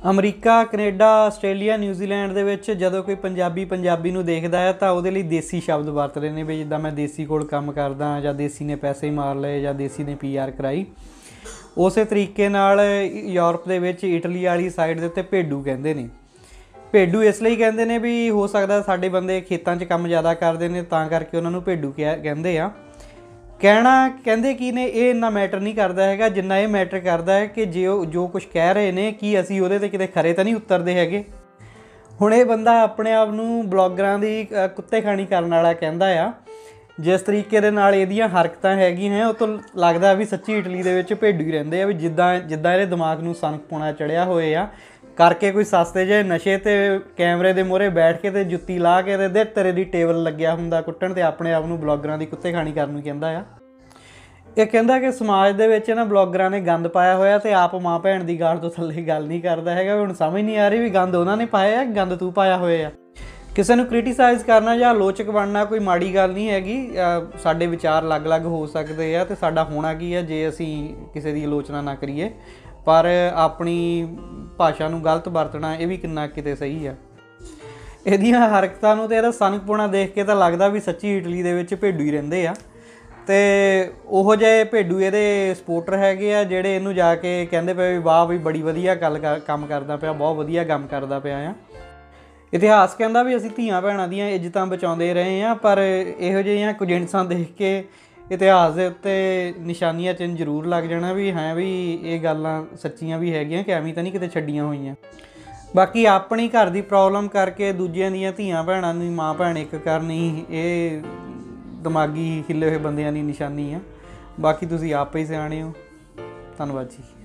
अमरीका Canada Australia New Zealand दे विच जदों कोई पंजाबी नूं देखदा है तां उहदे लई देसी शब्द वरतदे ने भी जिद्दां मैं देसी कोल काम करदा जां देसी ने पैसे ही मार लए जां देसी ने PR कराई। उस तरीके नाल यूरोप दे विच इटली वाली साइड दे उत्ते भेडू कहंदे ने। भेडू इसलिए कहंदे ने भी हो सकदा साडे बंदे खेतां 'च काम ज़्यादा करदे ने तां करके उन्हां नूं भेडू कहंदे आ। कहना कहते की ने ये इन्ना मैटर नहीं करता है जिन्ना ये मैटर करता है कि जो कुछ कह रहे हैं कि असी वो किते खरे तो नहीं उतरते है। हुण ये बंदा अपने आप नूं ब्लॉगरां दी कुत्ते खानी करने वाला कहंदा आ। जिस तरीके दे नाल इहदियां हरकतां हैगियां हैं, उह तों लगदा भी सच्ची इटली दे विच भेडू ही रहिंदे आ। भी जिद्दां इहदे दिमाग नूं सनकपुणा चढ़िया होए आ करके कोई सस्ते जे नशे ते कैमरे दे मूहरे बैठ के ते जुत्ती ला के ते तेरे दी टेबल लग्या हुंदा कुट्टण ते अपने आप नूं ब्लॉगरां दी कुत्ते खानी करन नूं कहंदा आ। ये कहंदा कि समाज दे विच ना ब्लॉगरां ने गंद पाया होया ते आप माँ भैन दी गाल तो थल्ले गल नहीं करदा हैगा। हुण समझ नहीं आ रही भी गंद उन्हां ने पाया गंद तू पाया होया। किसी नूं क्रिटिसाइज़ करना जां आलोचक बनना कोई माड़ी गल नहीं हैगी। साडे विचार अलग अलग हो सकदे आ ते साडा होना की है जे असीं किसी दी आलोचना ना करिए, पर अपनी भाषा नूं गलत वरतना ये भी किन्ना किते सही आ। इहदियां हरकतां नूं ते इहदा सनकपुणा देख के तां लगदा भी सच्ची इटली दे विच भेडू ही रहिंदे आ। ते उहो जिहे भेडू इहदे सपोर्टर हैगे आ जिहड़े इहनूं जाके कहंदे पे भी वाह भी बड़ी वधिया काम करदा पिया, बहुत वधिया काम करदा पिया आ। इतिहास कहंदा भी असीं धीआं भैणां दीआं इज्जतां बचाउंदे रहे आ, पर इहो जिहियां कुछ जिणसां देख के इतिहास के उत्ते निशानियां चिन्ह जरूर लग जाना भी हाँ भी ये गल्लां सच्चियां भी हैगियां कि एवें तां नहीं किते छड्डियां होईयां। बाकी अपनी घर की प्रॉब्लम करके दूजियां दीयां धीआं भैणां दी माँ भैण एक करनी ये दिमागी हिले हुए बंदियां दी निशानी आ। बाकी तुसीं आप ही सियाणे हो। धन्नवाद जी।